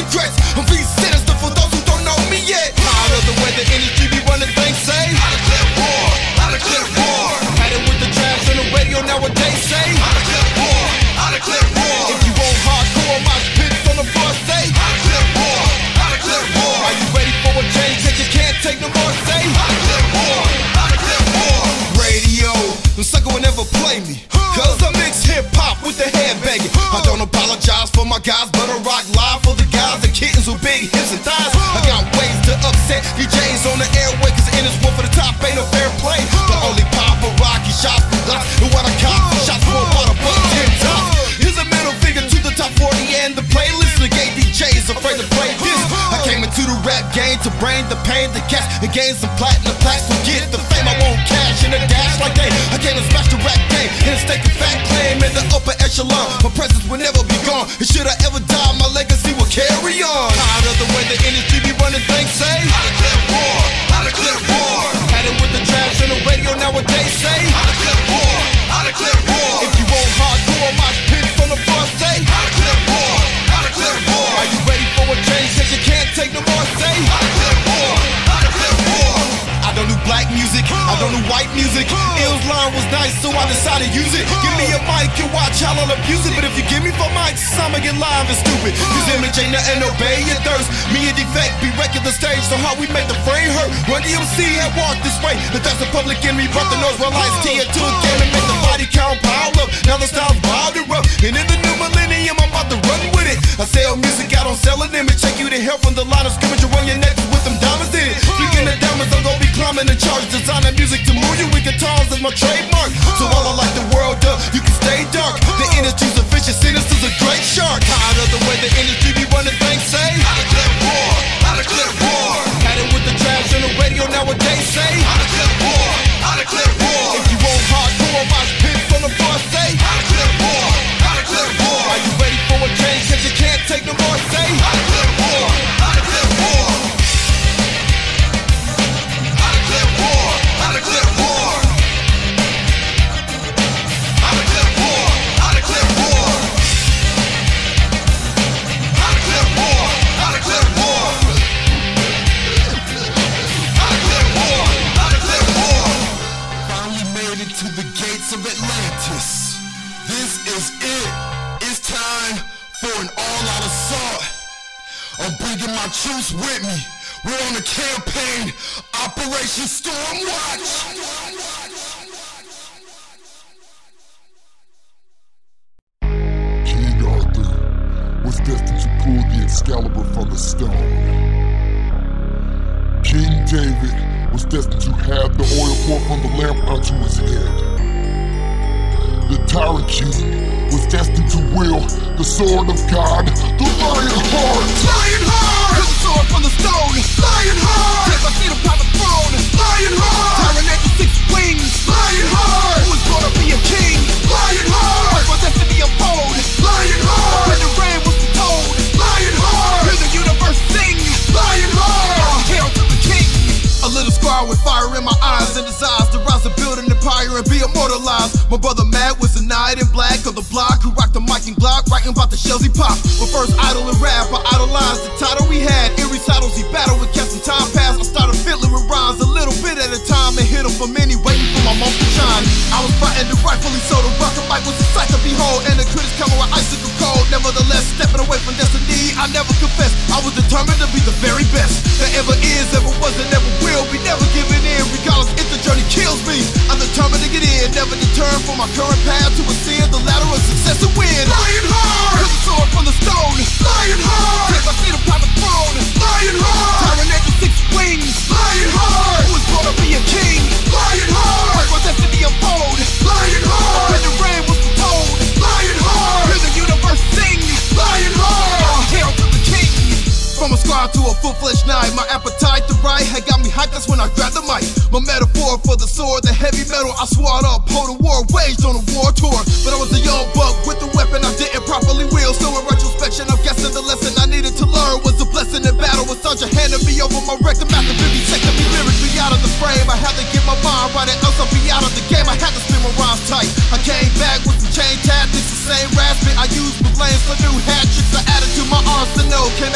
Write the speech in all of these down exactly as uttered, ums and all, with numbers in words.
regrets. I'm being sinister for those who don't know me yet. Tired of the way the industry be running things, say I declare war, I declare war. Had it with the trash on the radio nowadays, say I declare war, I declare war. If you want hardcore, my spits on the floor, say I declare war, I declare war. Are you ready for a change that you can't take no more, say I declare war, I declare war. Radio, the sucker will never play me, cause I mix hip-hop with the headbanging. I don't apologize for my guys, but I rock live for the guys and kittens with big hips and thighs. I got ways to upset D Js on the airway, cause in this war for the top ain't no fair play. The only pop or rocky shots for us, and what I cop shots for about a buck ten times. Here's a middle finger to the top forty and the playlist. The gay D Js afraid to play this. I came into the rap game to bring the pain, the gas, and gain some platinum plaques. Forget the fame, I want cash in a dash like they. I came to smash the rap game and stake a fat claim in the upper echelon. My presence will never be gone, and should I ever die, my legacy will carry on. Tired of the way the industry be running things, say I declare war, I declare war. Had it with the trash on the radio nowadays, say I declare war, I declare war. If you want hardcore, my pits on the floor, say I declare war, I declare war. Are you ready for a change that you can't take no more, say I declare war, I declare war. I don't do black music, I don't do white music. Ill's line was nice, so I decided to use it. Give me a mic and watch how I'll abuse it. But if you give me four mics, I'ma get live and stupid. Cause image ain't nothing, obey your thirst. Me and Defect be wrecking the stage, so how we make the frame hurt. Run D M C had walked this way, but that's the public enemy. Brought the noise, well, I T into a game and make the body count pile up. Now the style's wild and rough, and in the new millennium, I'm about to run with it. I sell music, I don't sell an image. Take you to hell from the line of scrimmage. You run your necks with them diamonds in it. Speaking of diamonds, I'm gonna be climbing the charge. Designing music to move you with guitars is my trademark. So while I light the world up, you can stay dark. The industry's a vicious, sinister's a great shark. Tired of the way the industry be running things, say I declare war, I declare war. Had it with the trash on the radio nowadays, say I declare war, I declare war. If you want hardcore, my pits on the floor, say I declare war, I declare war. Are you ready for a change that you can't take no more, say I declare war, I declare war. I declare war, I declare war. I declare war, I declare war. I declare war, I declare war. I declare war, I declare war. Finally made it to the gates of Atlantis. This is it. It's time for an all-out assault. I'm bringing my troops with me. We're on a campaign, Operation Stormwatch. King Arthur was destined to pull the Excalibur from the stone. King David was destined to have the oil pour from the lamp onto his head. The Tyrant King was destined to wield the sword of God, the Lionheart. Lionheart! Took the sword from the stone. Lionheart! Take my seat upon the throne. Lionheart! Tyrant angel six wings. Lionheart! Who was born to be a king. Lionheart! Heard my destiny unfold. Lionheart! When the rain was told. Lionheart! Hear the universe sing. Lionheart! Hail to the king. A little scar with fire in my eyes and desires to rise and build an empire and be immortalized. My brother Matt was a knight in black on the block who rocked the mic and Glock, writing about the shells he popped. But first idol and rap, I idolized the title we had. In recitals he battled with kept some time pass. I started fiddling with rhymes a little bit at a time and hit them for many, waiting for my moment to shine. I was fighting the rightfully so. The rock and mic was a sight to behold, and the critics coming with icicle cold. Nevertheless, stepping away from destiny, I never confessed. I was determined to be the very best that ever is, ever was, and never will be. Never giving in, regardless if the journey kills me. I'm determined to get in, never deter from my current path to ascend the ladder of success and win. Lionheart! Took the sword from the stone. Lionheart! Take my seat upon the throne. Lionheart! Tyrant angel six wings. Lionheart! Who was born to be a king. Lionheart! Heard my destiny unfold. Lionheart! When the rain was told. Lionheart! Hear the universe sing. Lionheart! Hail to the king. From a scar to a full-fledged knight, my appetite to write had got me hyped, that's when I grabbed the mic. My metaphor for the sword, the heavy metal, I swore it up, hold a war, waged on a war tour. But I was a young buck with the weapon I didn't properly wield, so in retrospection I'm guessing the lesson I needed to learn was a blessing in battle. With Sergeant handed me over my rectum after vivisecting me lyrically out of the frame. I had to get my mind right, or else I'll be out of the game. I had to spin my rhymes tight. I came back with some chain tactics, the same rasping I used with lanes for new hat tricks. I added to my arsenal, came at battle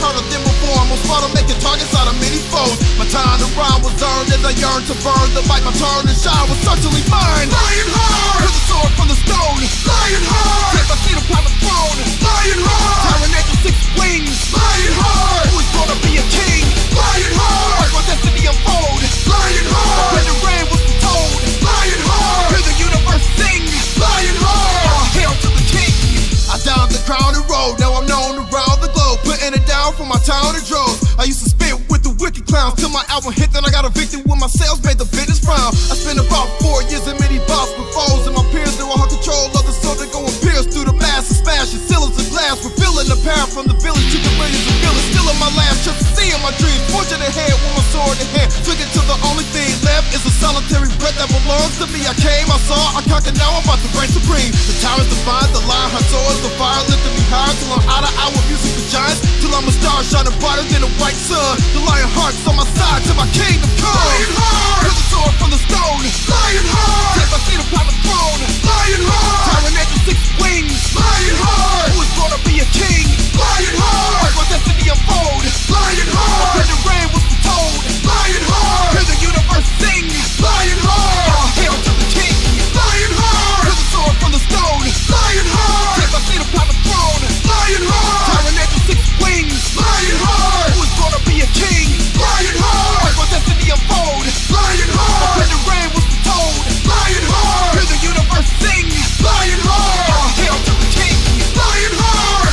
harder than before. I'm on spot, I'm making targets out of many foes. My time to rhyme was earned as I yearned to burn. The bite, my turn and shine was certainly mine. Lion hard, with a sword from the stone. Lion hard, take my seat upon the throne. Lion hard, tyrant angel six wings. Lion hard, who is gonna be a king? Lion hard, watch my destiny unfold. Lion hard, when the rain was told. Lion hard, hear the universe sing. Lion hard, hail to the king. I downed the crown and road, now I'm known around the globe. Putting it down for my town and droves. I used to spit with the wicked clowns till my album hit, then I got evicted when my sales made the business frown. I spent about four years in many bouts with foes, and my peers they all had control of the sword that go and pierce through the mass and smashing cylinders of glass, fulfilling the path from the village to the millions of villains. Still in my last trip to see in my dreams, fortune ahead with my sword in hand. Took it till the only thing left is a solitary breath that belongs to me. I came, I saw, I conquered, now I'm about to reign supreme. The tyrants defied, the lion, her swords, the fire lifted me higher till I'm out of hour music for giants, till I'm a star shining brighter than a white sun. The lion heart's on my side till my kingdom comes. Lion heart, with a sword from the stone. Lion heart, take my seat upon the throne. Lion heart, tyrant angel six wings. Lion heart, who is gonna be a king? Lion heart, watch my destiny unfold. Lion heart, when the rain was told. Lion heart, hear the universe sing. Lion heart, hail to the king. Lion heart, with a sword from the stone. Lion heart, take my seat upon the throne. Lion heart, tyrant angel six wings. Lion heart, who is gonna be a king? Lion heart, watch my destiny unfold. Lion heart, when the rain was told. Lion heart, hear the universe sing. Lion heart, hail to the king. Lion heart,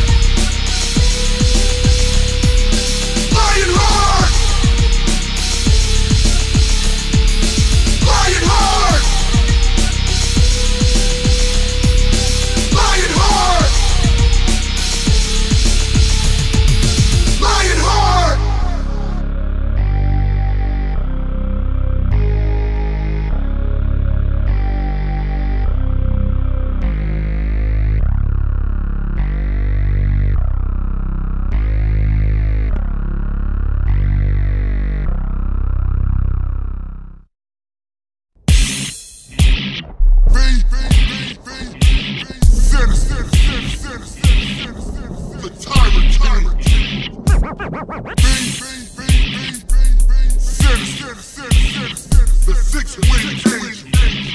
Lion heart, Lion heart, Lion heart, Lion heart. The six-winged angel.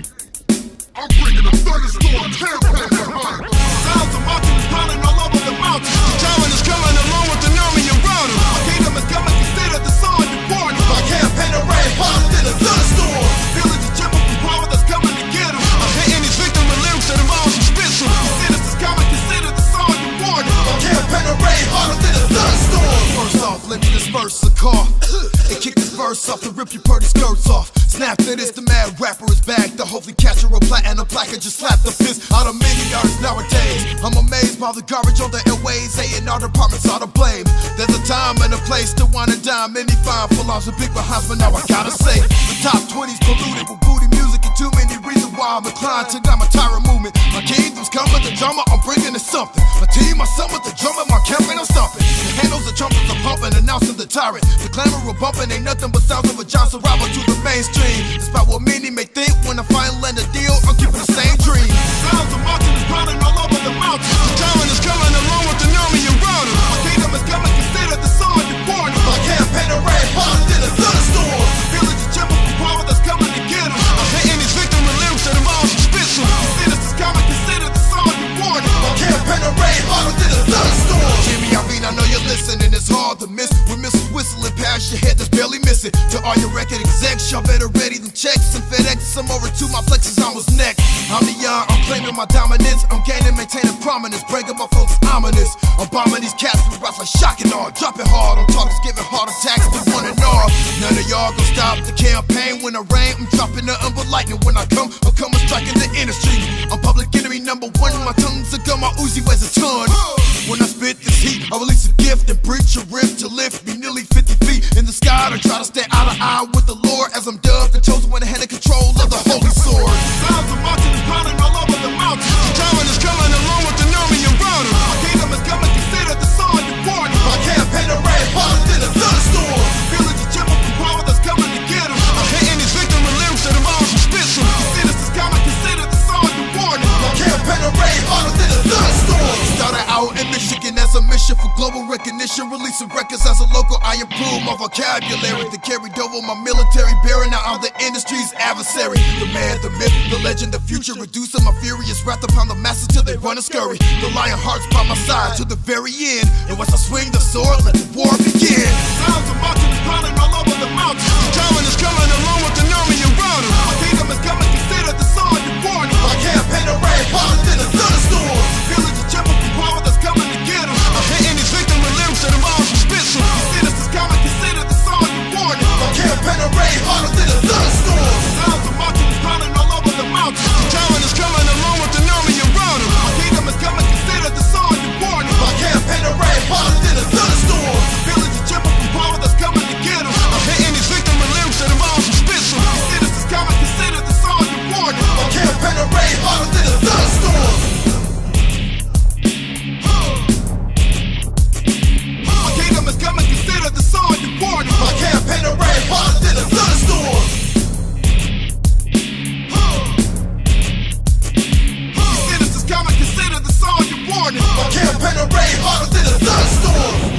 I'm bringing a thunderstorm campaign behind. Sounds of marching is pounding all over the mountains. The tyrant is coming along with the army around him. My kingdom is coming, consider the sun you born. My campaign array harder than a thunderstorm. Feeling the chip of the power that's coming to get him. I'm hitting these victim with lyrics that involve some spitzel. Consider this coming, consider the sun you born. My campaign array harder than a thunderstorm. First off, let me disperse a car and kick this verse off to rip your pretty skirts off. Snap to this, the mad rapper is back to hopefully catch her a platinum plaque and just slap the fist out of many artists nowadays. I'm amazed by the garbage on the airways, A and R departments are to blame. There's a time and a place to wind and dime. Many fine full arms with big behinds, but now I gotta say the top twenty's polluted with booty music and too many reasons why I'm inclined to not my tyrant movement. My kingdom's coming with the drama, I'm bringing it something. My team, my son with the drummer, my campaign, I'm stomping. The handles, the trumpets are pumping, announcing the tyrant. The clamor of bumping ain't nothing but sounds of a Johnson rival to the mainstream. Despite what many may think, when I finally land a deal, I'm keeping the same dream. Sounds of marching is pounding all over the mountains. The tyrant is coming along with the army around him. My kingdom is coming, consider the sun you born. My campaign array harder than a thunderstorm. Feeling the chip of the power that's coming to get him. I'm hitting these victim with lyrics that involve some spitzel. Consider this coming, consider the sun you born. My campaign array harder than a thunderstorm. Jimmy, I mean, I know you're listening, it's hard to miss. With Missus Whistling past your head, that's barely missing. To all your record execs, y'all better ready them checks and FedEx some over to my plexus, I was next. I'm the young, I'm claiming my dominance. I'm gaining, maintaining prominence, breaking my folks ominous. I'm bombing these cats with raps like shocking all. Dropping hard on targets, giving heart attacks to one and all. None of y'all gon' stop the campaign when I rain. I'm dropping nothing but lightning when I come. I'm coming striking the industry. I'm public enemy number one. My tongue's a gun, my Uzi weighs a ton. When I spit this heat, I release a gift and breach a rip to lift me nearly fifty feet in the sky to try to stay eye to eye with the Lord as I'm dubbed the chosen one ahead of control of the holy sword. Sounds of marching is pounding all over the mountains. The tyrant is coming along with the army around him. My kingdom is coming, consider the sun you born. My campaign array harder than a thunderstorm. Feeling the chip of the power that's coming to get him. I'm hitting these victim with lyrics that involve some spitzel. Consider this coming, consider the sun you born. My campaign array harder than a thunderstorm. Started out in Michigan as a mission for global recognition. releasing records as a local, I improve my vocabulary. That carried over my military bearing. Now I'm the industry's adversary. The man, the myth, the legend, the future. Reducing my furious wrath upon the masses till they run and scurry. The lion hearts by my side to the very end. And once I swing the sword, let the war begin. Sounds of marching is crawling all over the mountain. The German is coming along with the army around him. My kingdom is coming, consider the sword you born. My campaign of rain, harder than a thunderstorm. Feelings of tremble from power that's coming to get him. I'm hitting his victim with limbs that are all from spitting. Consider this coming, consider the sword you born. My campaign of rain, harder than a thunderstorm. Sounds of marching is crawling all over the mountain. The German is coming along with the army around him. My kingdom is coming, consider the sword you born. My campaign of rain, harder than a thunderstorm. Feelings of tremble from power that's coming to get him. I'm hitting his victim with limbs that are all from spitting. Consider this coming, consider the sword you born. My campaign of rain, harder than a thunderstorm. My kingdom is coming, consider the sword you born. My campaign of rain, harder than a thunderstorm. Consider this coming, consider the sword you born. My campaign of rain, harder than a thunderstorm.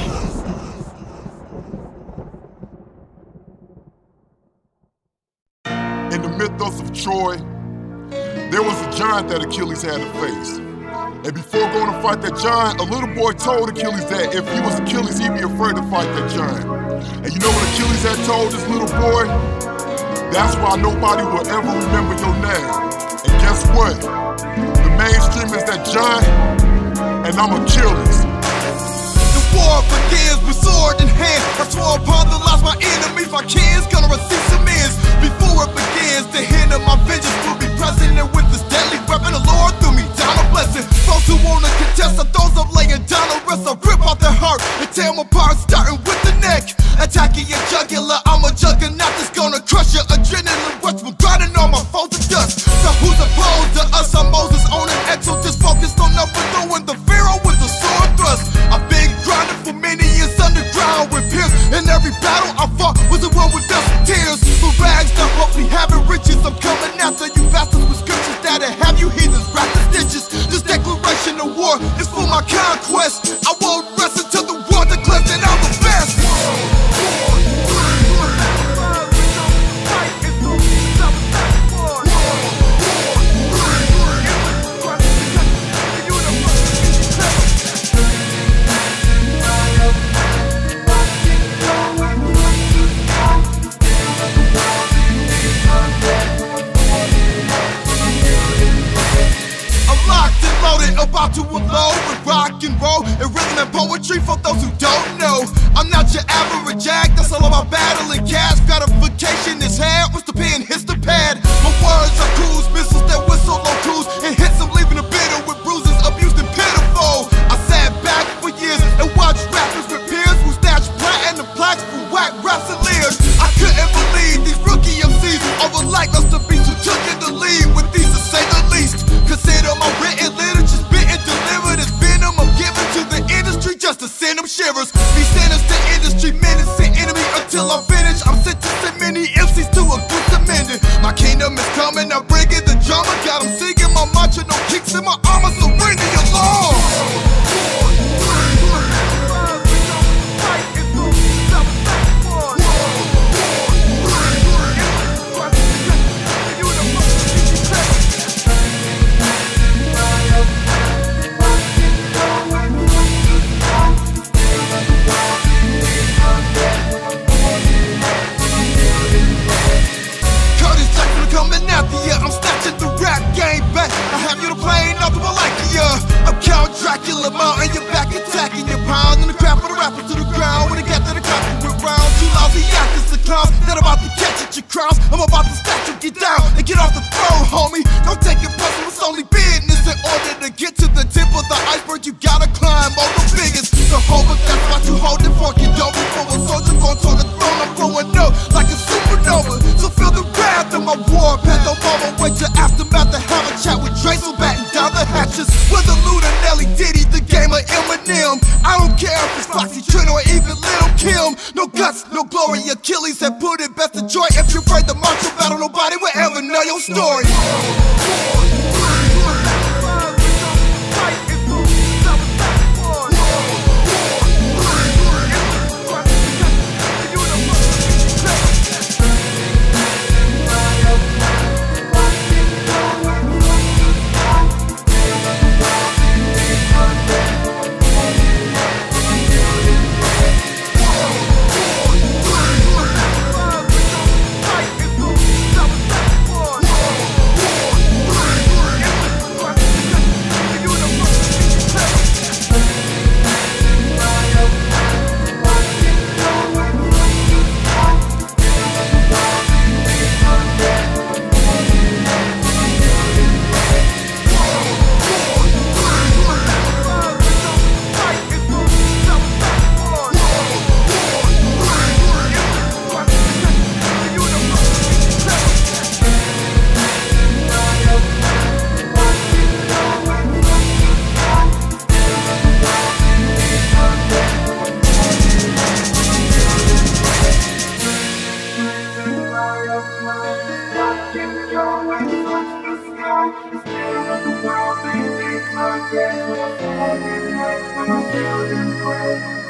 In the mythos of Troy, there was a giant that Achilles had to face. And before going to fight that giant, a little boy told Achilles that if he was Achilles, he'd be afraid to fight that giant. And you know what Achilles had told this little boy? That's why nobody will ever remember your name. And guess what? The mainstream is that giant, and I'm Achilles. The war begins with sword in hand. I swore upon the lives of my enemies, my kids gonna receive some ends. Before it begins, the hand of my vengeance will be present. And with this deadly weapon, the Lord threw me down a blessing. Those who wanna contest are those I'm laying down a rest. I rip out their heart and tear them apart, starting with the neck. Attacking your jugular, I'm a juggernaut that's gonna crush your adrenaline rush. We're grinding all my foes to dust. So who's opposed to us? I'm Moses on an exodus, focused on overthrowing the Pharaoh with the sword thrust. I've been grinding for many years underground with pierce. In every battle I fought was the one with dust and tears. For rags to hopefully having riches, I'm coming after you bastards with scriptures that'll have you heathens wrapped in stitches. This declaration of war is for my conquest. I won't rest until the war declares that I'm the best. About to unload with rock and roll and rhythm and poetry for those who don't know. I'm not your average act, that's all about battling cash. Gratification is had, what's the pen hits the pad. My words are cruise missiles that whistle on crews and hits them, leaving the bitter with bruises, abused and pitiful. I sat back for years and watched rappers with peers who snatched platinum plaques for whack raps and leers. I couldn't believe these rookie M Cs overlike us to be who took in the lead with these to say the least. Consider my written literature just to send them shivers. Be sinister industry menacing enemy until I'm finished. I'm sentencing many M Cs to a good amendment. My kingdom is coming, I'm bringing the drama. Got them singing my mantra, no kicks in my armor, so bring the alarm. Dracula mountain, you're back attacking your pound. And the crap of the rapper to the ground. When it got to the cop, you went round. Two lousy actors, the clowns that about to catch at your crowns. I'm about to stack you, get down and get off the throne, homie. Don't take it personal, it's only business. In order to get to the tip of the iceberg, you gotta climb all the biggest. The whole but that's what you holding for. You don't for a soldier going to the throne. I'm blowing up like a supernova. So feel the wrath of my war path. I'm on my way to aftermath to have a chat with Dre, so batten down the hatches. With a Luda, Nelly, Diddy, the game of Eminem. I don't care if it's Foxy, Trent, or even Lil' Kim. No guts, no glory. Achilles had put it best to joy. If you pray the martial battle, nobody will ever know your story. the world may be my guest, but for the night, my children pray.